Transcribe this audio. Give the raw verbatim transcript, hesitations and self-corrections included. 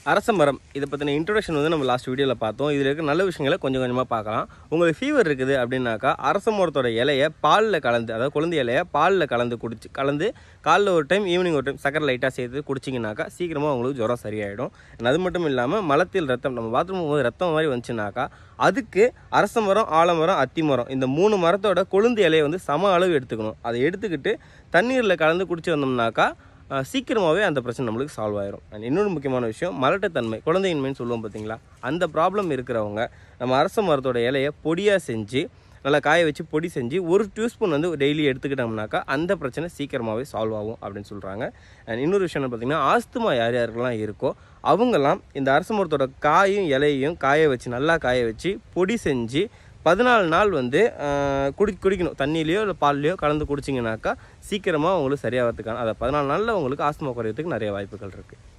அரசமரம் இதை பற்றின இன்ட்ரோடக்ஷன் வந்து நம்ம லாஸ்ட் வீடியோவில் பார்த்தோம். இதில் இருக்க நல்ல விஷயங்களை கொஞ்சம் கொஞ்சமாக பார்க்கலாம். உங்களுக்கு ஃபீவர் இருக்குது அப்படின்னாக்கா அரச மரத்தோட இலையை பாலில் கலந்து, அதாவது குழந்தை இலையை பாலில் கலந்து குடிச்சு கலந்து காலைல ஒரு டைம் ஈவினிங் ஒரு டைம் சக்கரை லைட்டாக சேர்த்து குடிச்சிங்கனாக்கா சீக்கிரமாக உங்களுக்கு ஜுரம் சரியாயிடும். அது மட்டும் இல்லாமல் மலத்தில் ரத்தம், நம்ம பாத்ரூம் போகும்போது ரத்தம் மாதிரி வந்துச்சுனாக்கா அதுக்கு அரச மரம், ஆலமரம், அத்தி மரம் இந்த மூணு மரத்தோட கொழுந்து இலையை வந்து சம அளவு எடுத்துக்கணும். அதை எடுத்துக்கிட்டு தண்ணீரில் கலந்து குடிச்சு வந்தோம்னாக்கா சீக்கிரமாகவே அந்த பிரச்சனை நம்மளுக்கு சால்வ் ஆயிரும். அண்ட் இன்னொரு முக்கியமான விஷயம், மலட்டுத்தன்மை, குழந்தையின்மைன்னு சொல்லுவோம் பார்த்தீங்களா, அந்த ப்ராப்ளம் இருக்கிறவங்க நம்ம அரச மரத்தோட இலையை பொடியாக செஞ்சு நல்லா காய வச்சு பொடி செஞ்சு ஒரு டியூஸ்பூன் வந்து டெய்லி எடுத்துக்கிட்டோம்னாக்கா அந்த பிரச்சனை சீக்கிரமாகவே சால்வ் ஆகும் அப்படின்னு சொல்கிறாங்க. அண்ட் இன்னொரு விஷயம் பார்த்தீங்கன்னா, ஆஸ்துமா யார் யாருக்கெல்லாம் இருக்கோ அவங்கெல்லாம் இந்த அரச மரத்தோட காயும் இலையையும் காய வச்சு நல்லா காய வச்சு பொடி செஞ்சு பதினாலு நாள் வந்து குடி குடிக்கணும் தண்ணியிலையோ இல்லை பால்லையோ கலந்து குடிச்சிங்கனாக்கா சீக்கிரமாக உங்களுக்கு சரியாகிறதுக்கான அதை பதினாலு நாளில் உங்களுக்கு ஆஸ்துமா குறையிறதுக்கு நிறைய வாய்ப்புகள் இருக்குது.